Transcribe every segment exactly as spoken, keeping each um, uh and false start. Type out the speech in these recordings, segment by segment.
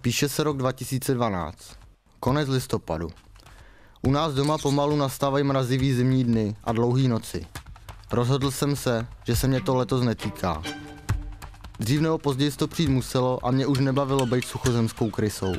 Píše se rok dva tisíce dvanáct. Konec listopadu. U nás doma pomalu nastávají mrazivý zimní dny a dlouhý noci. Rozhodl jsem se, že se mě to letos netýká. Dřív nebo později to přijít muselo a mě už nebavilo být suchozemskou krysou.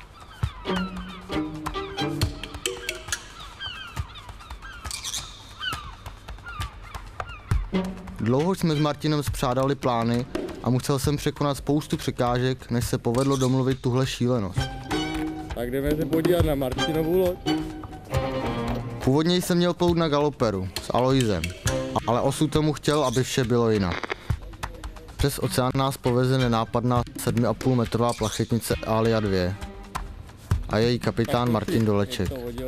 Dlouho jsme s Martinem spřádali plány a musel jsem překonat spoustu překážek, než se povedlo domluvit tuhle šílenost. Tak jdeme se podívat na Martinovu loď. Původně jsem měl plout na Galoperu s Aloisem, ale osud tomu chtěl, aby vše bylo jinak. Přes oceán nás poveze nenápadná sedmi a půl metrová plachetnice Alia dva a její kapitán Martin Doleček.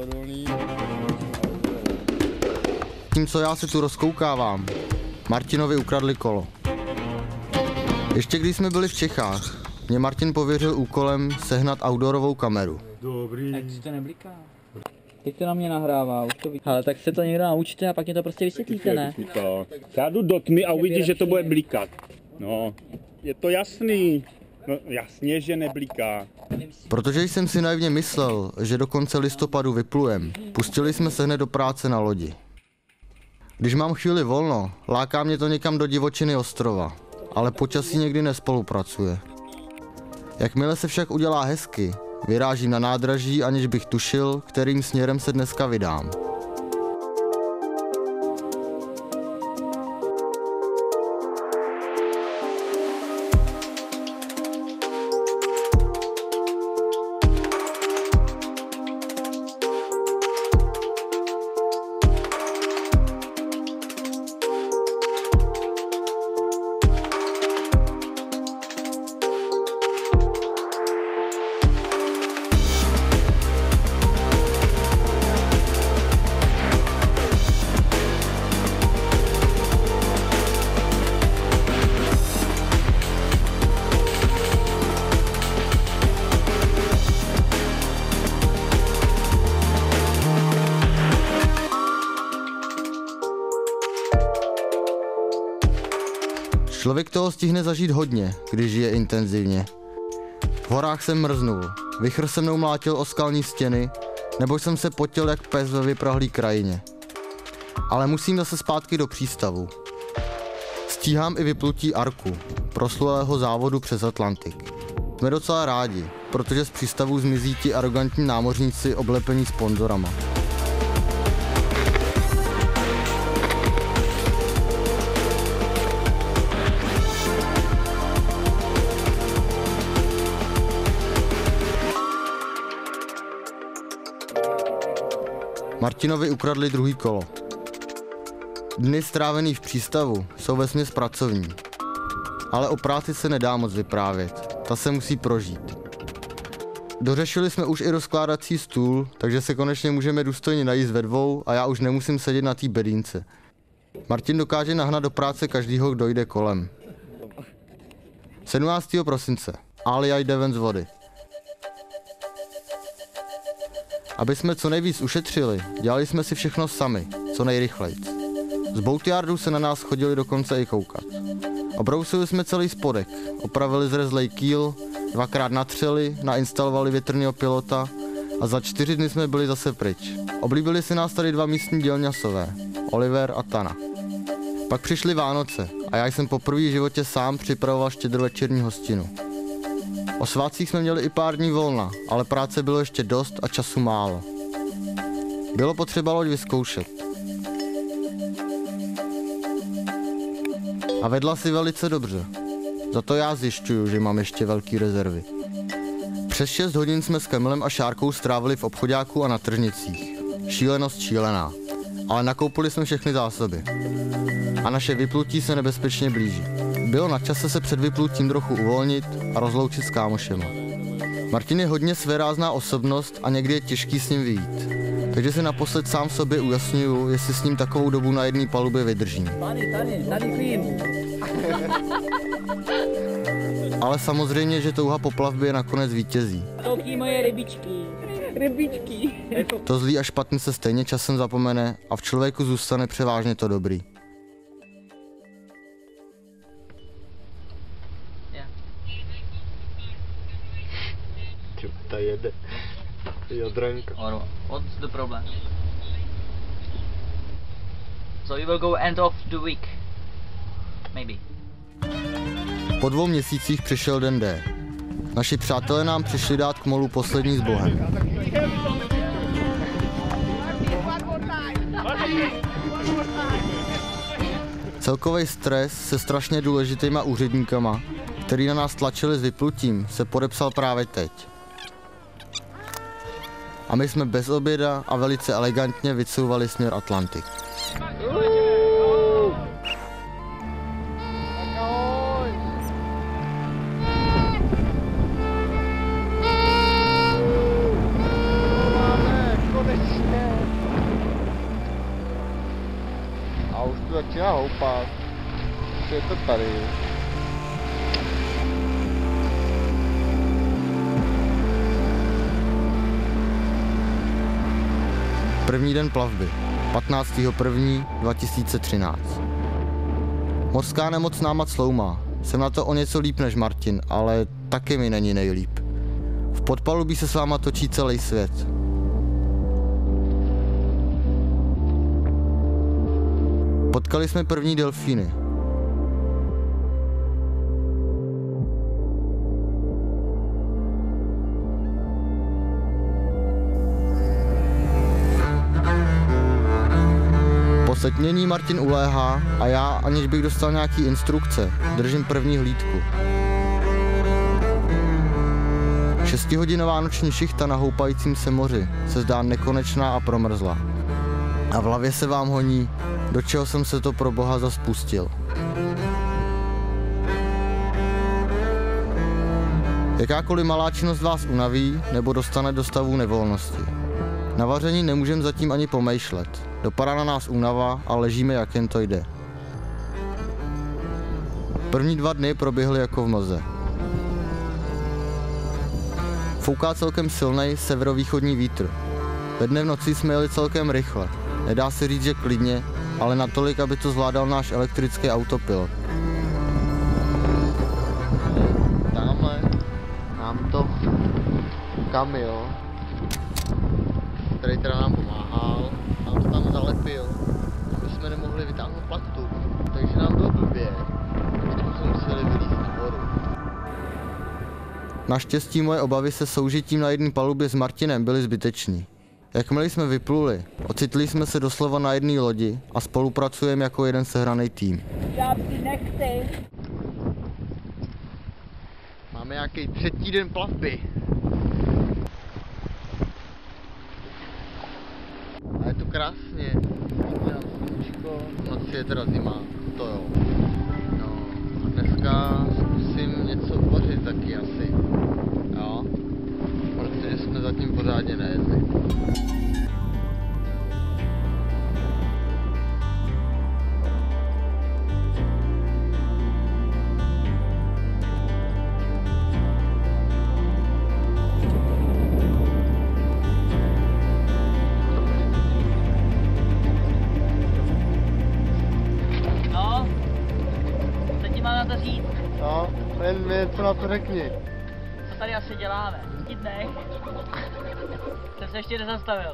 Tím, co já se tu rozkoukávám, Martinovi ukradli kolo. Ještě když jsme byli v Čechách, mě Martin pověřil úkolem sehnat outdoorovou kameru. Dobrý. Tak si to nebliká. Teď to na mě nahrává, už to vidí. Ale tak se to někdo naučíte a pak mě to prostě vysvětlíte, ne? Já jdu do tmy a uvidíš, že to bude blikat. No, je to jasný. No jasně, že nebliká. Protože jsem si naivně myslel, že do konce listopadu vyplujem, pustili jsme se hned do práce na lodi. Když mám chvíli volno, láká mě to někam do divočiny ostrova, ale počasí někdy nespolupracuje. Jakmile se však udělá hezky, vyrážím na nádraží, aniž bych tušil, kterým směrem se dneska vydám. Člověk toho stihne zažít hodně, když žije intenzivně. V horách jsem mrznul, vichr se mnou mlátil o skalní stěny, nebo jsem se potil jak pes ve vyprahlý krajině. Ale musím zase zpátky do přístavu. Stíhám i vyplutí Arku, proslulého závodu přes Atlantik. Jsme docela rádi, protože z přístavu zmizí ti arrogantní námořníci oblepení sponzorama. Martinovi ukradli druhý kolo. Dny strávený v přístavu jsou vesměs pracovní. Ale o práci se nedá moc vyprávět, ta se musí prožít. Dořešili jsme už i rozkládací stůl, takže se konečně můžeme důstojně najíst ve dvou a já už nemusím sedět na té bedínce. Martin dokáže nahnat do práce každýho, kdo jde kolem. sedmnáctého prosince. Alia jde ven z vody. Aby jsme co nejvíc ušetřili, dělali jsme si všechno sami, co nejrychleji. Z boatyardu se na nás chodili dokonce i koukat. Obrousili jsme celý spodek, opravili zrezlej kýl, dvakrát natřeli, nainstalovali větrného pilota a za čtyři dny jsme byli zase pryč. Oblíbili si nás tady dva místní dělňasové, Oliver a Tana. Pak přišly Vánoce a já jsem poprvé v životě sám připravoval štědrovečerní hostinu. O svátcích jsme měli i pár dní volna, ale práce bylo ještě dost a času málo. Bylo potřeba loď vyzkoušet. A vedla si velice dobře. Za to já zjišťuju, že mám ještě velký rezervy. Přes šest hodin jsme s Kamilem a Šárkou strávili v obchoďáku a na tržnicích. Šílenost šílená. Ale nakoupili jsme všechny zásoby. A naše vyplutí se nebezpečně blíží. Bylo na čase se před vyplutím trochu uvolnit a rozloučit s kámošema. Martin je hodně svérázná osobnost a někdy je těžký s ním vyjít. Takže si naposled sám sobě ujasňuju, jestli s ním takovou dobu na jedné palubě vydržím. Tady, tady, tady klím. Ale samozřejmě, že touha po plavbě nakonec vítězí. Toky moje rybičky. Rybičky. To zlý a špatný se stejně časem zapomene a v člověku zůstane převážně to dobrý. drink. Or what's the problem? So you will go end of the week. Maybe. Po dvou měsících přišel den D. Naši přátelé nám přišli dát k molu poslední s Bohem. Celkový stres se strašně důležitýma úředníkama, který na nás tlačili s vyplutím, se podepsal právě teď. A my jsme bez oběda a velice elegantně vycouvali směr Atlantik. A už tu začíná houpat. Je to tady. První den plavby, patnáctého prvního dva tisíce třináct. Mořská nemoc náma cloumá. Jsem na to o něco líp než Martin, ale taky mi není nejlíp. V podpalubí se s váma točí celý svět. Potkali jsme první delfíny. Po setmění Martin uléhá a já, aniž bych dostal nějaký instrukce, držím první hlídku. Šestihodinová noční šichta na houpajícím se moři se zdá nekonečná a promrzla. A v hlavě se vám honí, do čeho jsem se to pro boha zas pustil. Jakákoliv malá činnost vás unaví nebo dostane do stavu nevolnosti. Na vaření nemůžeme zatím ani pomýšlet. Dopadá na nás únava a ležíme, jak jen to jde. První dva dny proběhly jako v mlze. Fouká celkem silnej severovýchodní vítr. Ve dne v noci jsme jeli celkem rychle. Nedá se říct, že klidně, ale natolik, aby to zvládal náš elektrický autopilot. Tamhle nám to Kamil, který teda nám pomáhal, nám to tam zalepil. My jsme nemohli vytáhnout plachtu, takže nám bylo blbě. Teď jsme museli vylízt nahoru. Naštěstí moje obavy se soužitím na jedné palubě s Martinem byly zbytečný. Jakmile jsme vypluli, ocitli jsme se doslova na jedné lodi a spolupracujeme jako jeden sehraný tým. Máme nějaký třetí den plavby. A je tu krásně. V noci je teda zima, to jo. No a dneska zkusím něco uvařit taky asi. Jo? Protože jsme zatím pořádně nejedli. No, co ti mám na to říct? No, jen mi co na to řekni. Co tady asi děláme? V dnech jsem se ještě nezastavil.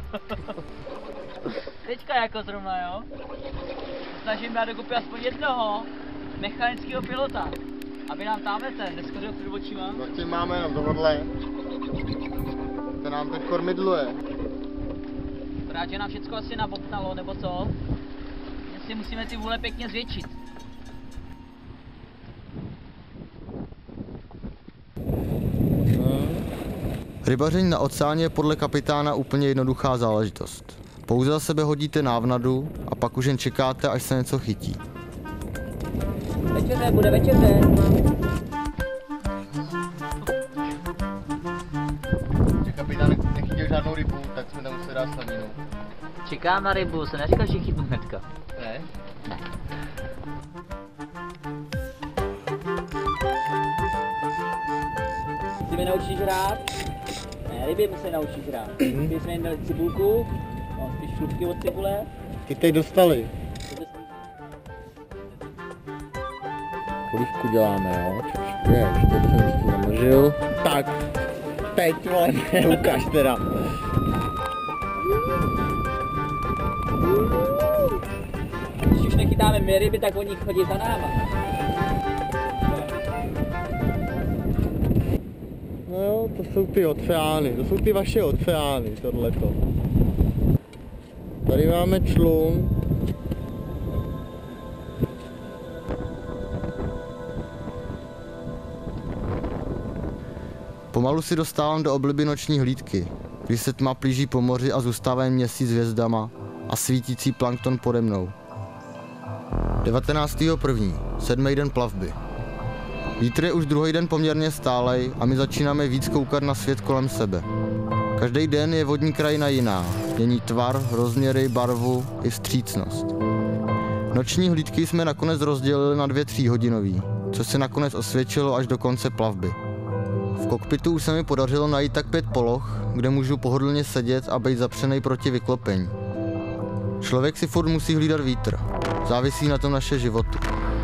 Teďka jako zrovna, jo? Snažím dát dokupy aspoň jednoho mechanického pilota, aby nám tamhle ten neschodil před očima. Zatím máme jenom tohodle. To nám teď kormidluje. Rád, že nám všecko asi nabobtnalo, nebo co? My si musíme ty vůle pěkně zvětšit. Rybaření na oceáně je podle kapitána úplně jednoduchá záležitost. Pouze za sebe hodíte návnadu a pak už jen čekáte, až se něco chytí. Večeře, bude večeře. Že kapitán nechytil žádnou rybu, tak jsme tam museli dát slaninu. Čekám na rybu, se neříkal, že chytnu hnedka. Ne? Ne. Ty mě naučíš hrát? Ne, ryby musí naučíš hrát. Ty jsme jim dali cibulku, no, ty šlupky od cibule. Ty teď dostali. Polívku děláme, jo? Čočky, ještě jsem si namlžil. Tak. teď, vole, to ukáž teda. Když už nechytáme my ryby, tak oni chodí za náma. No jo, to jsou ty oceány, to jsou ty vaše oceány, tohleto. Tady máme člun. Pomalu si dostávám do obliby noční hlídky, když se tma plíží po moři a zůstává jen měsíc hvězdama a svítící plankton pode mnou. devatenáctého prvního sedmý den plavby. Vítr je už druhý den poměrně stálej a my začínáme víc koukat na svět kolem sebe. Každý den je vodní krajina jiná, mění tvar, rozměry, barvu i vstřícnost. Noční hlídky jsme nakonec rozdělili na dvě tříhodinový, což se nakonec osvědčilo až do konce plavby. V kokpitu už se mi podařilo najít tak pět poloh, kde můžu pohodlně sedět a být zapřenej proti vyklopení. Člověk si furt musí hlídat vítr, závisí na tom naše životy.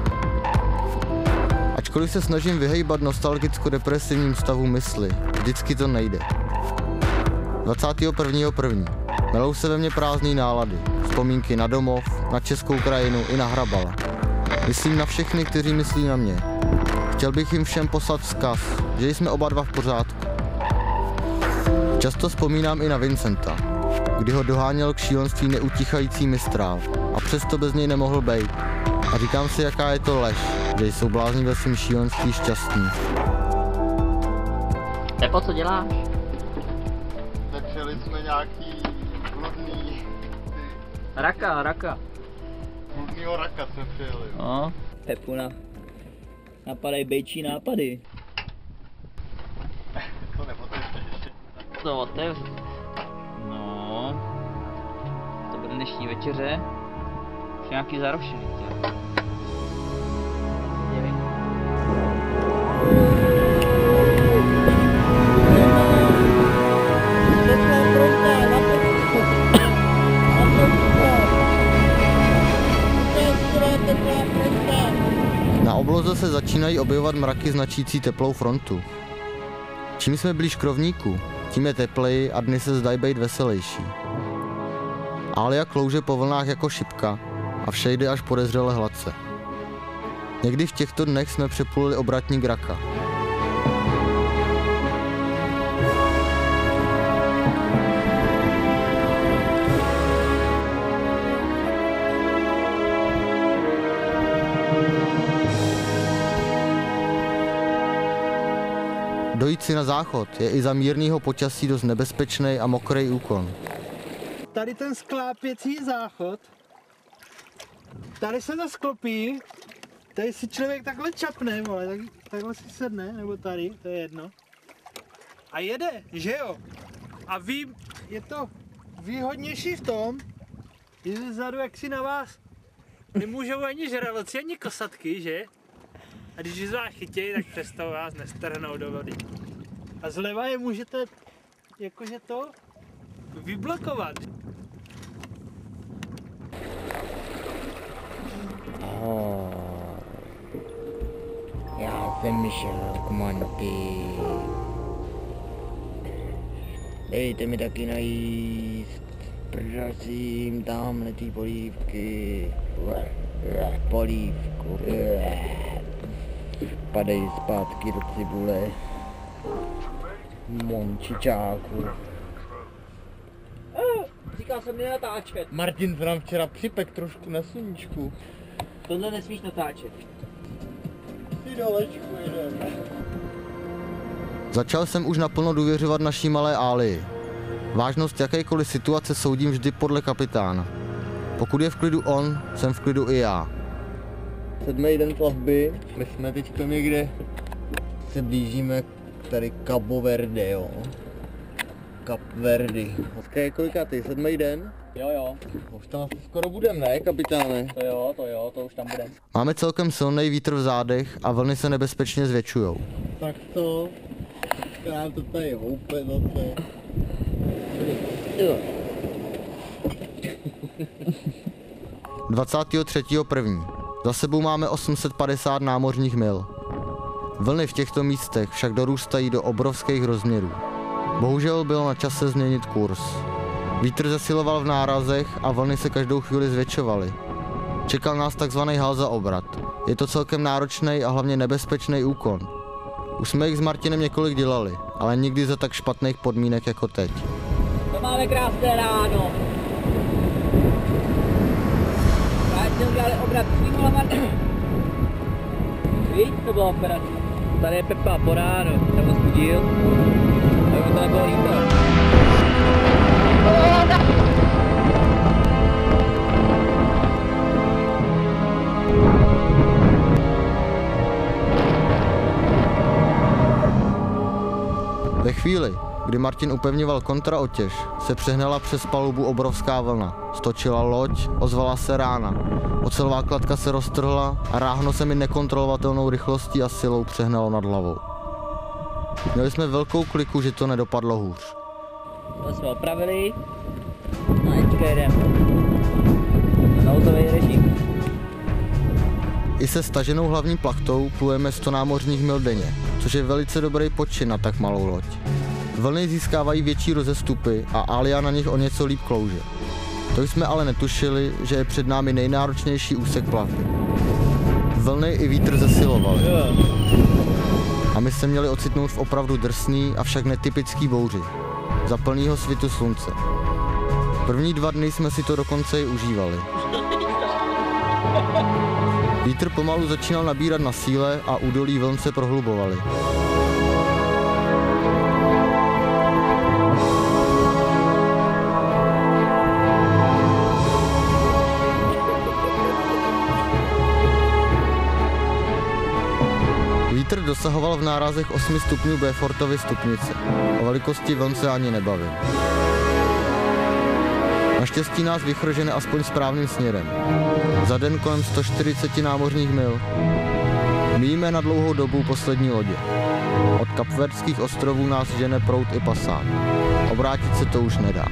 Ačkoliv se snažím vyhejbat nostalgicko-depresivním stavu mysli, vždycky to nejde. dvacátého prvního prvního Melou se ve mně prázdný nálady, vzpomínky na domov, na českou krajinu i na Hrabala. Myslím na všechny, kteří myslí na mě. Chtěl bych jim všem poslat vzkaz, že jsme oba dva v pořádku. Často vzpomínám i na Vincenta, kdy ho doháněl k šílenství neutichající mistrál a přesto bez něj nemohl bejt. A říkám si, jaká je to lež, že jsou blázni ve svým šílenství šťastní. Pepo, co děláš? Nepřijeli jsme nějaký bludný... Raka, raka. Bludnýho raka jsme přijeli. No. Pepu na... napadají bejčí nápady. To nepotřebuješ ještě. To otevřu. No. To bude dnešní večeře. Už nějaký zarošený, tě. Nevím. Na obloze se začínají objevovat mraky značící teplou frontu. Čím jsme blíž k rovníku, tím je tepleji a dny se zdají být veselější. Alia klouže po vlnách jako šipka a vše jde až podezřele hladce. Někdy v těchto dnech jsme přepluli obratník Raka. Dojít si na záchod je i za mírnýho počasí dost nebezpečný a mokrý úkon. Tady ten sklápěcí záchod, tady se to sklopí, tady si člověk takhle čapne, vole, tak, takhle si sedne, nebo tady, to je jedno. A jede, že jo? A ví, je to výhodnější v tom, že zezadu jak si na vás nemůžou ani žraloci, ani kosatky, že? A když vás chytějí, tak přesto vás nestrhnou do vody. A zleva je můžete, jakože to, vyblokovat. Oh, já jsem Sherlock Monty. Dejte mi taky najíst. Prosím, tamhle ty polívky. Polívku. Padej zpátky do cibule. Mončičáku. Oh, říkal jsem nenatáčet. Martin se nám včera připek trošku na sluníčku. Tohle nesmíš natáčet. Ty dolečku jedeme. Začal jsem už naplno důvěřovat naší malé Alii. Vážnost jakékoliv situace soudím vždy podle kapitána. Pokud je v klidu on, jsem v klidu i já. Sedmý den plavby, my jsme teď někde se blížíme tady Cabo Verde, jo. Cap Verdi. Dneska je kolikátý? Sedmý den? Jo, jo. Už tam asi skoro budem, ne, kapitáne? To jo, to jo, to už tam bude. Máme celkem silný vítr v zádech a vlny se nebezpečně zvětšujou. Tak to, nám to tady houpe zase. dvacátého třetího prvního Za sebou máme osm set padesát námořních mil. Vlny v těchto místech však dorůstají do obrovských rozměrů. Bohužel bylo na čase změnit kurz. Vítr zesiloval v nárazech a vlny se každou chvíli zvětšovaly. Čekal nás takzvaný hal za obrat. Je to celkem náročný a hlavně nebezpečný úkon. Už jsme jich s Martinem několik dělali, ale nikdy za tak špatných podmínek jako teď. To máme krásné ráno. Ať jsme udělali obrat přímo na Martin. Víš, to byla operace. Tady je Pepa po ránu, jsem to zbudil. Tak to nebylo líto. Ve chvíli, kdy Martin upevňoval kontraotěž, se přehnala přes palubu obrovská vlna. Stočila loď, ozvala se rána. Ocelová kladka se roztrhla a ráhno se mi nekontrolovatelnou rychlostí a silou přehnalo nad hlavou. Měli jsme velkou kliku, že to nedopadlo hůř. To jsme opravili. No a teďka jedeme. Nouzový režim. I se staženou hlavní plachtou plujeme sto námořních mil denně, což je velice dobrý počin na tak malou loď. Vlny získávají větší rozestupy a Alia na nich o něco líp klouže. To jsme ale netušili, že je před námi nejnáročnější úsek plavby. Vlny i vítr zesilovaly. A my se měli ocitnout v opravdu drsný, avšak netypický bouři. Za plnýho svitu slunce. První dva dny jsme si to dokonce i užívali. Vítr pomalu začínal nabírat na síle a údolí vln se prohlubovaly. Vítr dosahoval v nárazech osmi stupňů Beaufortovy stupnice. O velikosti vln se ani nebavil. Naštěstí nás vychržené aspoň správným směrem. Za den kolem sto čtyřicet námořních mil. Míjíme na dlouhou dobu poslední lodě. Od Kapverdských ostrovů nás žene proud i pasán. Obrátit se to už nedá.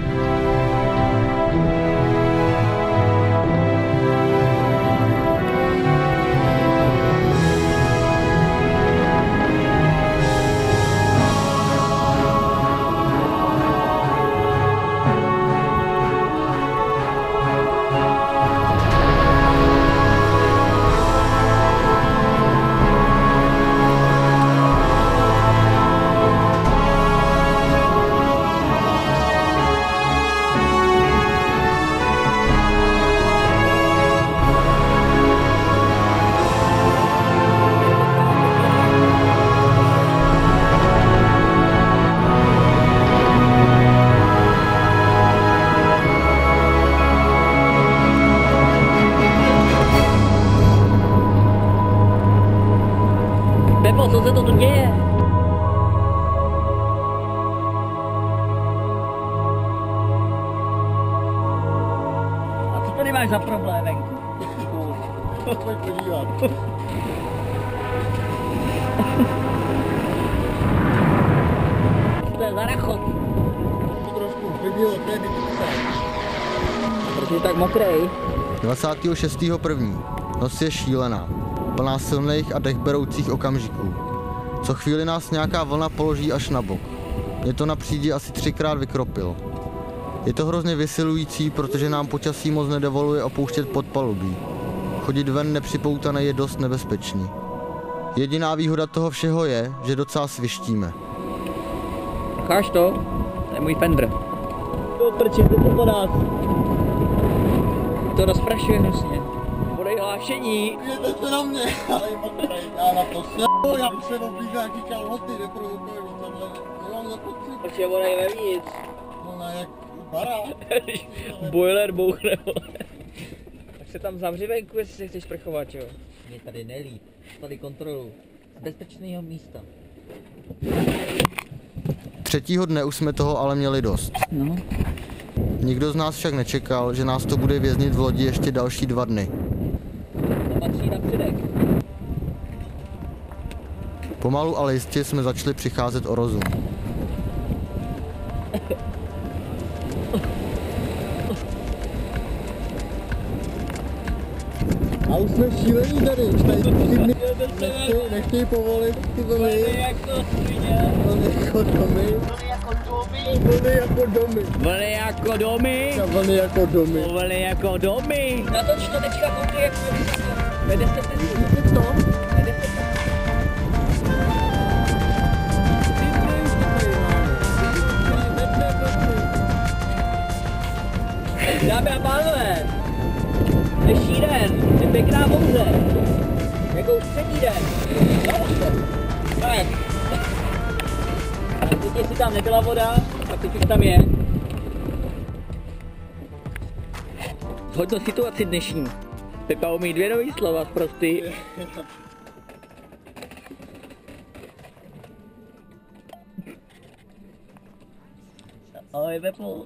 Pepo, co se to tu děje? A co tady máš za problém venku? Pojď podívat. Co to je za rachot? To trošku uklidilo, to je vypísat. Proč je tak mokrej? dvacátého šestého prvního Noc je šílená, plná silných a dechberoucích okamžiků. Co chvíli nás nějaká vlna položí až na bok. Mě to na přídi asi třikrát vykropilo. Je to hrozně vysilující, protože nám počasí moc nedovoluje opouštět podpalubí. Chodit ven nepřipoutaný je dost nebezpečný. Jediná výhoda toho všeho je, že docela svištíme. Cháš to? To je můj Fender. To prčí, to po nás. To rozprašuje hnusně. Podej hlášení. Jděte se na mě, ale já na to s***u, já bych se oblíkl nějaký kalhoty, neprovokuji tohle. Nemám za pocit. Proč je voda vevnitř? Ona jak barák. Boiler bouchne, vole. Tak se tam zavři venku, jestli se chceš sprchovat, jo? Mě tady nelí, tady kontrolu. Z bezpečného místa. Třetího dne už jsme toho ale měli dost. No. Nikdo z nás však nečekal, že nás to bude věznit v lodi ještě další dva dny. To patří na předek. Pomalu ale jistě jsme začali přicházet o rozum. A už jsme šílení tady, už tady tři dny nechtějí, nechtějí povolit ty vlny. jako svině. Vlny jako domy. Vlny jako Vlny jako domy. Vlny jako domy. Vlny jako domy. Vlny jako domy. Natoč to teďka koukej, jak to vysoko. Vede se ten to. Vede se ten. Dámy a pánové, dnešní den je pěkná bouře, jako už třetí den. Tak. Teď jestli tam nebyla voda, tak teď už tam je. Hoď do situaci dnešní. Pepa umí dvě nový slova prostý. Ahoj Pepo.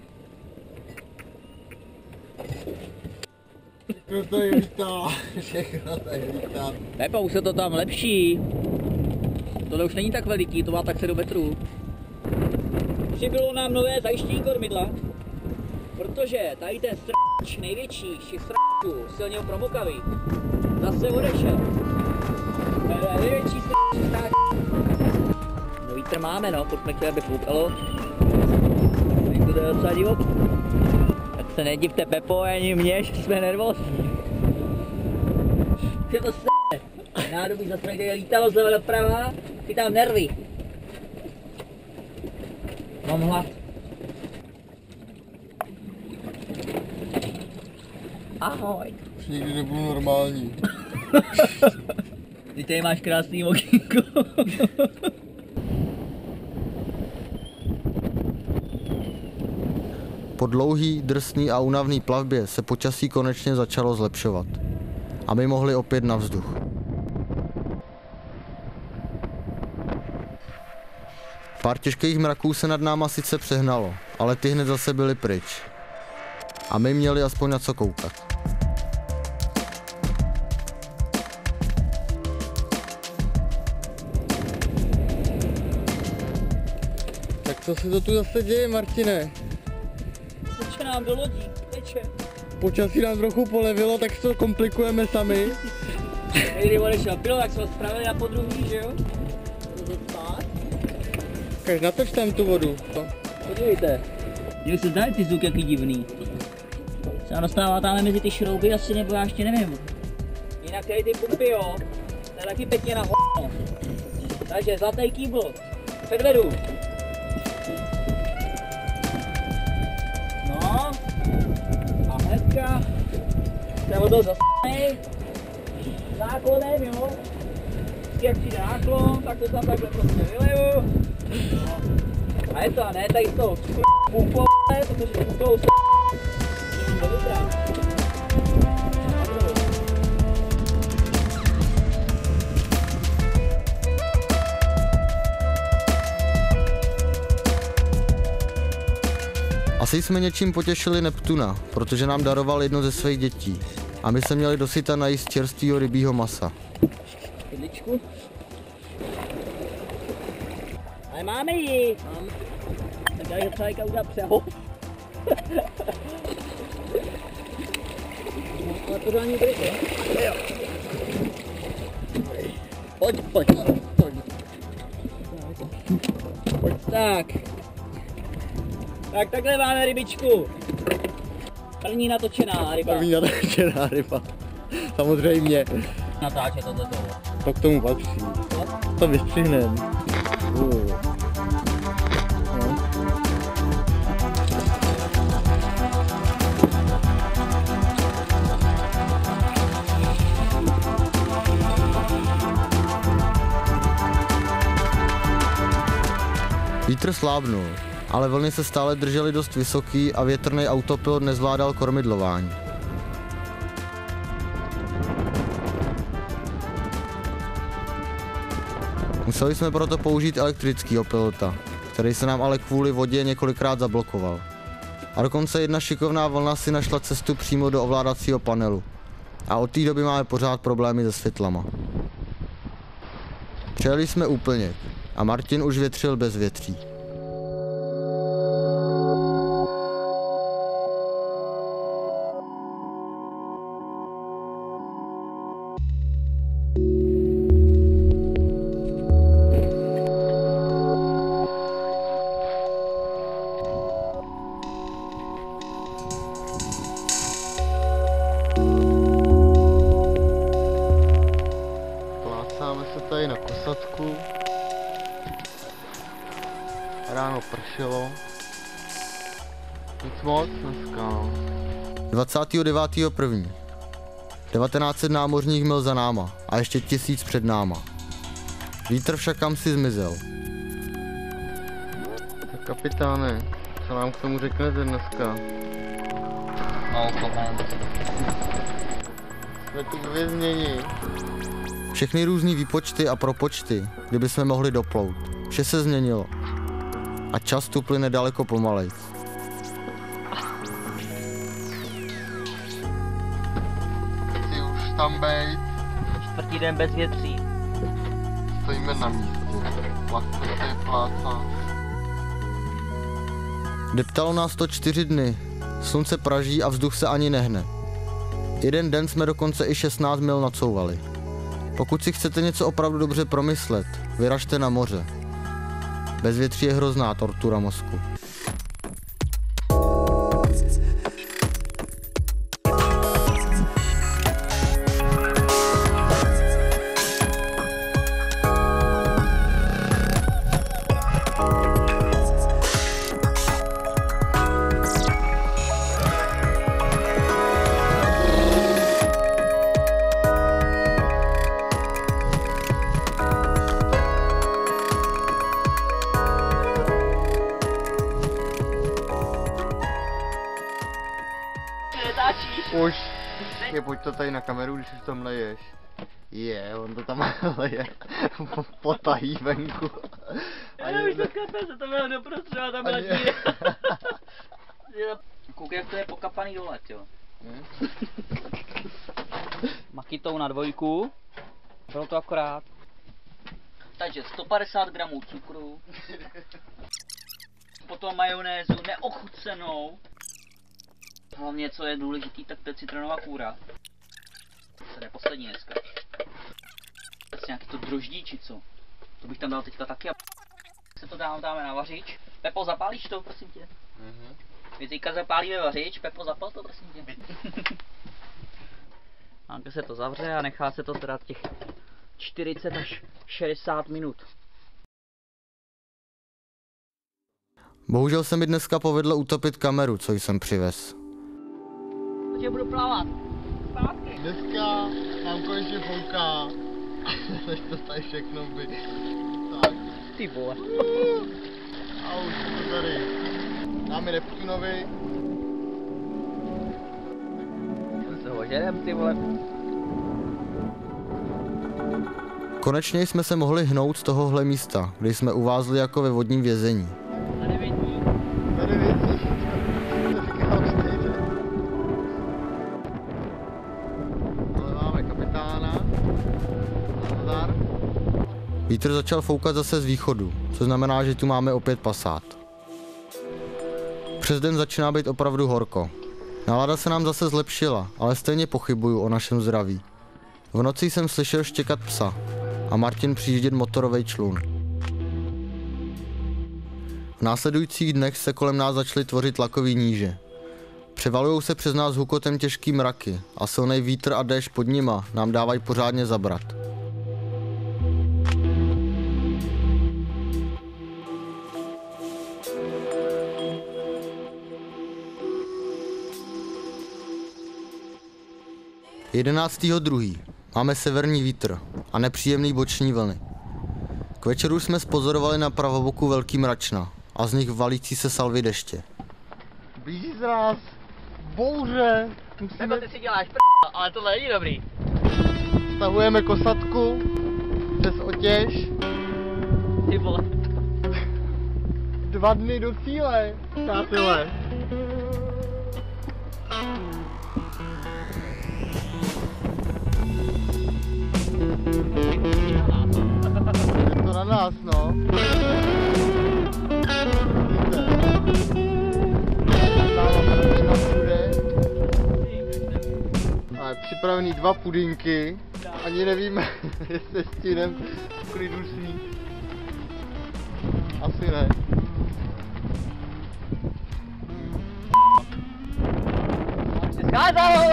Všechno tady lítá, všechno tady lítá. Pepo, už se to tam lepší. Tohle už není tak veliký, to má tak sedm metrů. Přibylo nám nové zajištění kormidla, protože tady ten srač největší z těch sračů, silně promokavý, zase odešel. To je největší srač. No vítr máme, no, pojďme chtěli, aby foukalo. Tak to je docela divoký. Tak se nedivte Pepo ani mě, že jsme nervózní. Je to s***. Nádobí zase někde lítalo zleva doprava, chytám nervy. Mám hlad. Ahoj. Už nikdy nebudu normální. Ty tady máš krásný okýnko. Po dlouhý, drsný a únavný plavbě se počasí konečně začalo zlepšovat. A my mohli opět na vzduch. Pár těžkých mraků se nad náma sice přehnalo, ale ty hned zase byly pryč. A my měli aspoň na co koukat. Tak co se to tu zase děje, Martine? Teče nám do lodí, teče. Počasí nám trochu polevilo, tak se to komplikujeme sami. Když odešel pilot, tak jsme ho spravili na podruhý, že jo? To spát. Kaž natoč tam tu vodu. To. Podívejte. Dívej se, zdali ty zvuk jaký divný. Se nám dostává tam mezi ty šrouby asi, nebo já ještě nevím. Jinak tady ty pumpy, jo, to je taky pěkně na h***no. Takže zlatý kýbl. Předvedu. No. A hnedka. Jsem od toho zasnej. Záklonem, jo. Jak přijde náklon, tak to tam takhle prostě vyleju. No. A je to, a ne, tady z toho pumpou, protože pumpou s***. Do vidra. Asi jsme něčím potěšili Neptuna, protože nám daroval jedno ze svých dětí. A my se měli dosyta najíst čerstvýho rybího masa. Jedličku. Ale máme ji. Máme. Tak tady ho člověka udělat přeho. Ale to ani bryt, jo? Pojď, pojď, pojď. Pojď, tak. Tak takhle máme rybičku. První natočená ryba. První natočená ryba. Samozřejmě. Natáče tohle toho. To k tomu patří. To vystřihnem. Uh. Vítr slábnul, ale vlny se stále držely dost vysoký a větrný autopilot nezvládal kormidlování. Museli jsme proto použít elektrického pilota, který se nám ale kvůli vodě několikrát zablokoval. A dokonce jedna šikovná vlna si našla cestu přímo do ovládacího panelu. A od té doby máme pořád problémy se světlama. Přijeli jsme úplně a Martin už větřil bez větří. posádku. Ráno pršelo. Nic moc dneska, no. dvacátého devátého prvního devatenáct set námořních mil za náma a ještě tisíc před náma. Vítr však kam si zmizel. Tak kapitáne, co nám k tomu řeknete dneska? No, koment. Jsme tu vězněni. Všechny různý výpočty a propočty, kdyby jsme mohli doplout. Vše se změnilo. A čas tu plyne daleko pomalejc. Chci už tam bejt. Čtvrtý den bez větří. Stojíme na místě. Lahko se plácá. Deptalo nás to čtyři dny. Slunce praží a vzduch se ani nehne. Jeden den jsme dokonce i šestnáct mil nacouvali. Pokud si chcete něco opravdu dobře promyslet, vyražte na moře. Bezvětří je hrozná tortura mozku. Už. Je, pojď to tady na kameru, když už tam leješ. Je, on to tam leje. Potají venku. Já už to kape, se to bylo doprostřed a tam byla díra. Koukej, jak to je pokapaný dole, jo. Makitou na dvojku. Bylo to akorát. Takže sto padesát gramů cukru. Potom majonézu neochucenou. Hlavně, co je důležitý, tak to je citronová kůra. To je poslední dneska. To je nějaký to droždí, či co? To bych tam dal teďka taky a se to dám, dáme na vařič. Pepo, zapálíš to, prosím tě? Mhm. My teďka zapálíme vařič, Pepo, zapal to, prosím tě. A když se to zavře a nechá se to teda těch čtyřicet až šedesát minut. Bohužel se mi dneska povedlo utopit kameru, co jsem přivez. Takže budu plavat. Zpátky. Dneska nám konečně fouká. Než to tady všechno by. Tak. Ty vole. A už to tady. Dáme Neptunovi. Se ho žerem, ty vole. Konečně jsme se mohli hnout z tohohle místa, kde jsme uvázli jako ve vodním vězení. Tady vidí. Tady vidí. Ale máme kapitána. Nazdar. Vítr začal foukat zase z východu, což znamená, že tu máme opět pasát. Přes den začíná být opravdu horko. Nálada se nám zase zlepšila, ale stejně pochybuju o našem zdraví. V noci jsem slyšel štěkat psa a Martin přijíždět motorový člun. V následujících dnech se kolem nás začaly tvořit tlakový níže. Převalujou se přes nás hukotem těžký mraky a silný vítr a déšť pod nima nám dávají pořádně zabrat. jedenáctého druhého máme severní vítr a nepříjemný boční vlny. K večeru jsme spozorovali na pravoboku velký mračna a z nich valící se salvy deště. Blíží z nás bouře. Musíme... Nebo ty si děláš p***, ale tohle není dobrý. Stahujeme kosatku přes otěž. Ty vole. Dva dny do cíle, přátelé. Je to na nás, no. Ale připravený dva pudinky. Ani nevíme, jestli stihnem v klidu snít. Asi ne. Skázalo!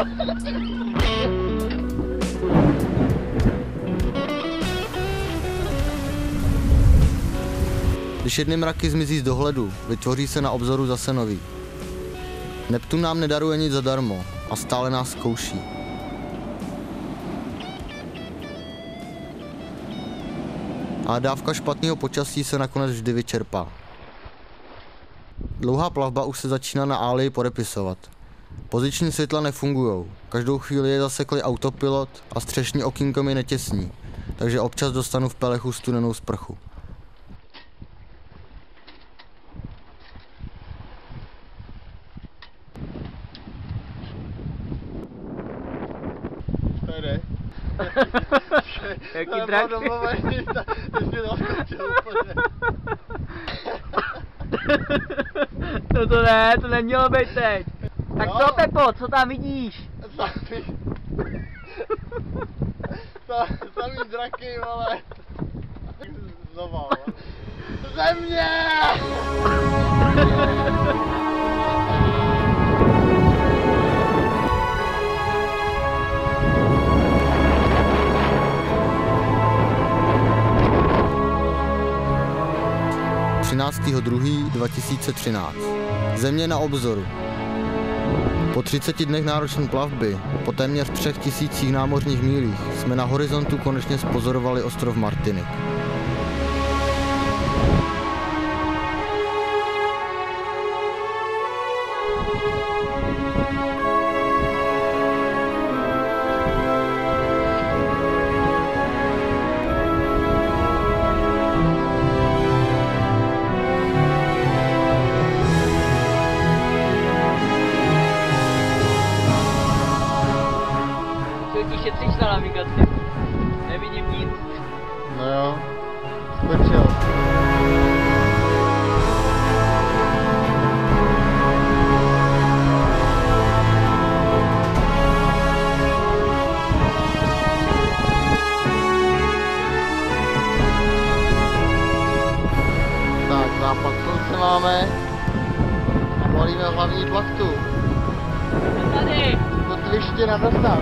Když jedny mraky zmizí z dohledu, vytvoří se na obzoru zase nový. Neptun nám nedaruje nic zadarmo a stále nás zkouší. A dávka špatného počasí se nakonec vždy vyčerpá. Dlouhá plavba už se začíná na Álii podepisovat. Poziční světla nefungujou, každou chvíli je zaseklý autopilot a střešní okýnko mi netěsní, takže občas dostanu v pelechu studenou sprchu. Tady. Jaký drak? No to ne, to nemělo být teď. Tak co, Pepo, co tam vidíš? Samý... Samý draky, vole. Znova, vole. Země! třináctého druhého dva tisíce třináct. Země na obzoru. Po třiceti dnech náročné plavby, po téměř třech tisících námořních mílích, jsme na horizontu konečně spozorovali ostrov Martinik. Šetříš na navigaci. Nevidím nic. No jo, skočil. Tak, západ slunce máme a volíme hlavní plachtu. Tady. Kotviště na dostav.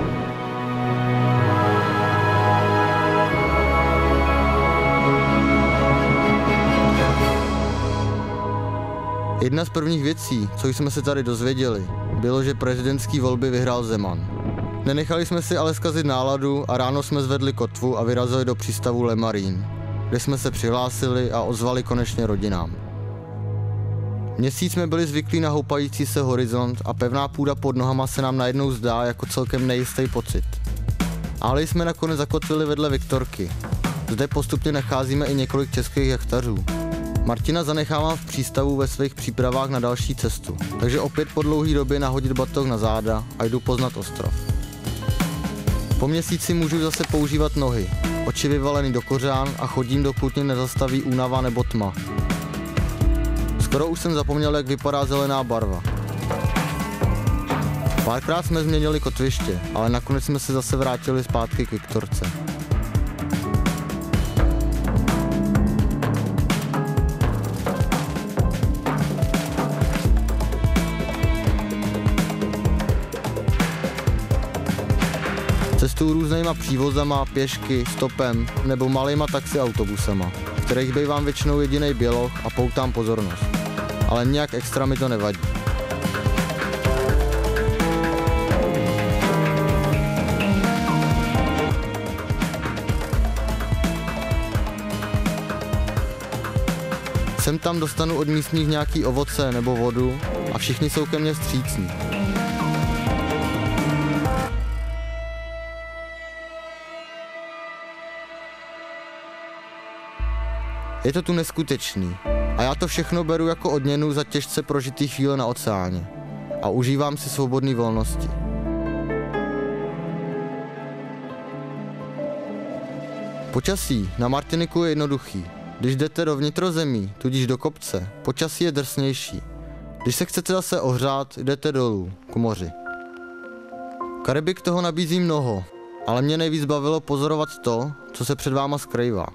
Jedna z prvních věcí, co jsme se tady dozvěděli, bylo, že prezidentský volby vyhrál Zeman. Nenechali jsme si ale zkazit náladu a ráno jsme zvedli kotvu a vyrazili do přístavu Le Marín, kde jsme se přihlásili a ozvali konečně rodinám. Měsíc jsme byli zvyklí na houpající se horizont a pevná půda pod nohama se nám najednou zdá jako celkem nejistý pocit. Ale jsme nakonec zakotvili vedle Viktorky. Zde postupně nacházíme i několik českých jachtařů. Martina zanechávám v přístavu ve svých přípravách na další cestu, takže opět po dlouhé době nahodit batoh na záda a jdu poznat ostrov. Po měsíci můžu zase používat nohy, oči vyvalený do kořán a chodím, dokud mě nezastaví únava nebo tma. Skoro už jsem zapomněl, jak vypadá zelená barva. Párkrát jsme změnili kotviště, ale nakonec jsme se zase vrátili zpátky k Viktorce. Cestuju různýma přívozama, pěšky, stopem nebo malýma taxi autobusama, v kterých bývám většinou jedinej běloch a poutám pozornost. Ale nějak extra mi to nevadí. Sem tam dostanu od místních nějaký ovoce nebo vodu a všichni jsou ke mně vstřícní. Je to tu neskutečný a já to všechno beru jako odměnu za těžce prožitý chvíle na oceáně a užívám si svobodné volnosti. Počasí na Martiniku je jednoduchý. Když jdete do vnitrozemí, tudíž do kopce, počasí je drsnější. Když se chcete zase ohřát, jdete dolů, k moři. Karibik toho nabízí mnoho, ale mě nejvíc bavilo pozorovat to, co se před váma skrývá.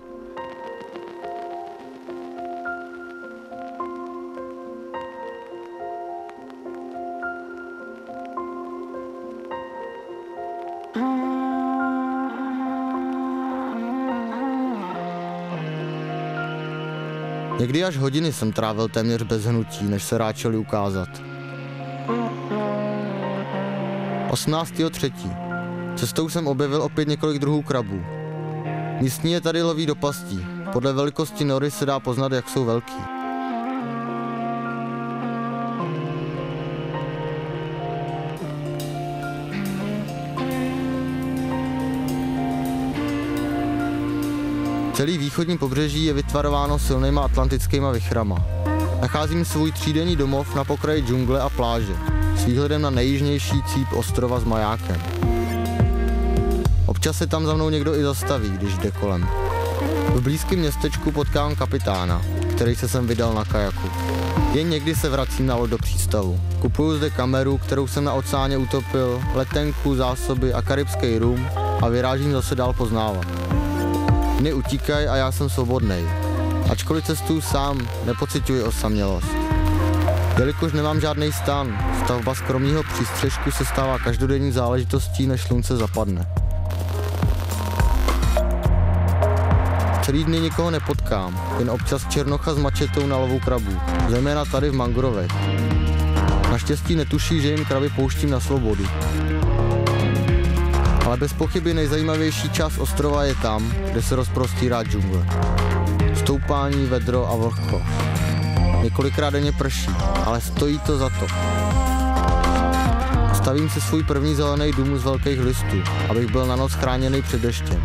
Někdy až hodiny jsem trávil téměř bez hnutí, než se ráčeli ukázat. osmnáctého třetího Cestou jsem objevil opět několik druhů krabů. Místní je tady loví do pastí. Podle velikosti nory se dá poznat, jak jsou velký. Celý východní pobřeží je vytvarováno silnýma atlantickýma vichrama. Nacházím svůj třídenní domov na pokraji džungle a pláže, s výhledem na nejjižnější cíp ostrova s majákem. Občas se tam za mnou někdo i zastaví, když jde kolem. V blízkém městečku potkám kapitána, který se sem vydal na kajaku. Jen někdy se vracím na loď do přístavu. Kupuju zde kameru, kterou jsem na oceáně utopil, letenku, zásoby a karibský rum a vyrážím zase dál poznávat. Dny utíkají a já jsem svobodnej. Ačkoliv cestuju sám, nepociťuji osamělost. Jelikož nemám žádný stan, stavba skromného přístřežku se stává každodenní záležitostí, než slunce zapadne. Celý dny nikoho nepotkám, jen občas černocha s mačetou na lovu krabů, zejména tady v mangrovech. Naštěstí netuší, že jim kraby pouštím na svobodu. Ale bez pochyby nejzajímavější část ostrova je tam, kde se rozprostírá džungle. Stoupání, vedro a vlhko. Několikrát denně prší, ale stojí to za to. Stavím si svůj první zelený dům z velkých listů, abych byl na noc chráněný před deštěm.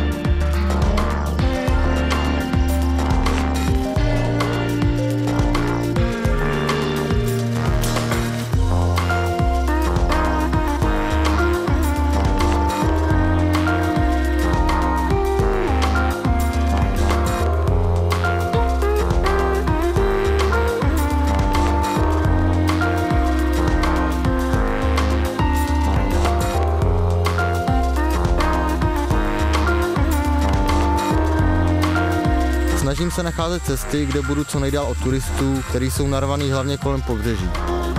Snažím se nacházet cesty, kde budu co nejdál od turistů, kteří jsou narvaný hlavně kolem pobřeží.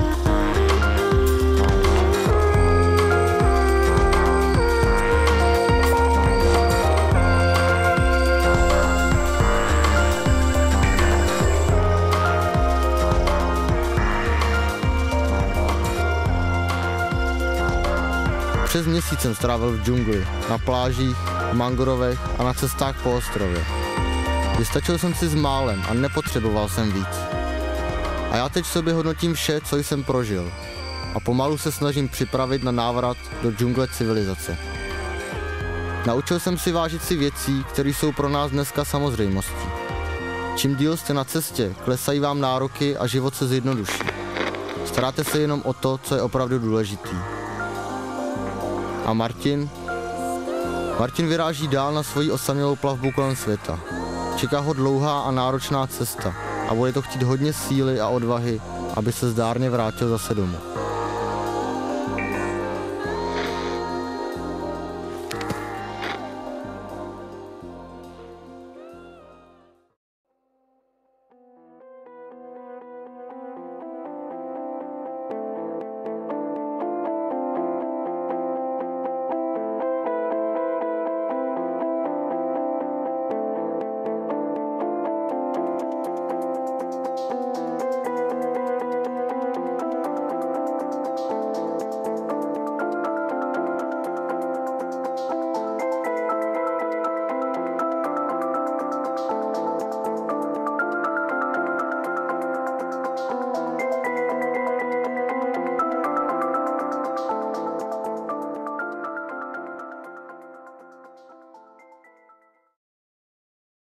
Přes měsíc jsem strávil v džungli, na plážích, v mangrovech a na cestách po ostrově. Vystačil jsem si s málem a nepotřeboval jsem víc. A já teď v sobě hodnotím vše, co jsem prožil. A pomalu se snažím připravit na návrat do džungle civilizace. Naučil jsem si vážit si věcí, které jsou pro nás dneska samozřejmostí. Čím díl jste na cestě, klesají vám nároky a život se zjednoduší. Staráte se jenom o to, co je opravdu důležitý. A Martin? Martin vyráží dál na svoji osamělou plavbu kolem světa. Čeká ho dlouhá a náročná cesta a bude to chtít hodně síly a odvahy, aby se zdárně vrátil zase domů.